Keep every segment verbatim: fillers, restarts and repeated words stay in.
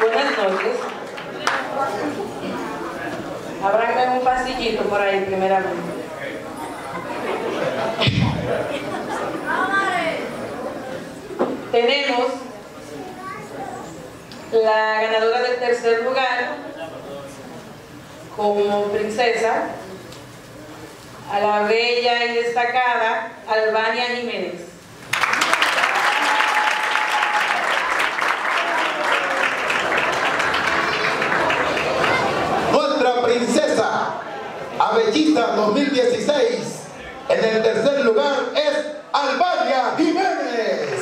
Buenas noches. Ábranme un pasillito por ahí primeramente. Tenemos la ganadora del tercer lugar como princesa, a la bella y destacada Albania Jiménez. Nuestra princesa Avellista dos mil dieciséis en el tercer lugar es Albania Jiménez.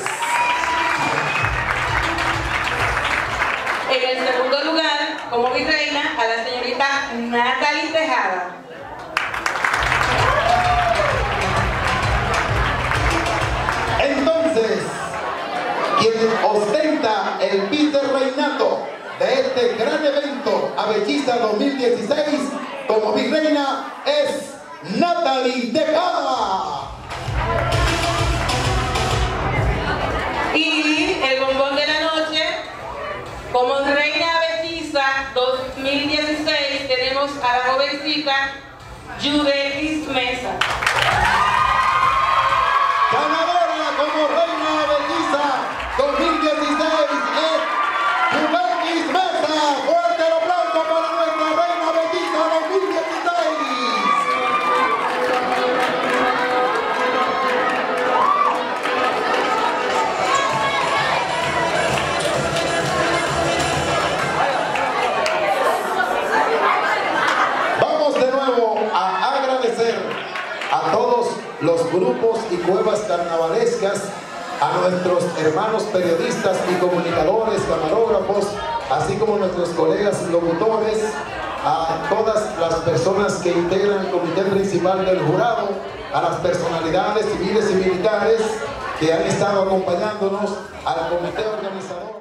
En el segundo lugar, como virreina, a la señorita Natalie Tejada. Entonces, quien ostenta el vicerreinato de este gran evento Avellista dos mil dieciséis como virreina es Natalie Tejada. Y el bombón de la noche, como reina Avellista dos mil dieciséis, tenemos a la jovencita Yudelis Mesa. Ganadora como reina Avellista dos mil dieciséis es Yudelis Mesa. Fuerte el aplauso para nuestra reina Avellista dos mil dieciséis. A todos los grupos y cuevas carnavalescas, a nuestros hermanos periodistas y comunicadores, camarógrafos, así como nuestros colegas locutores, a todas las personas que integran el comité principal del jurado, a las personalidades civiles y militares que han estado acompañándonos, al comité organizador.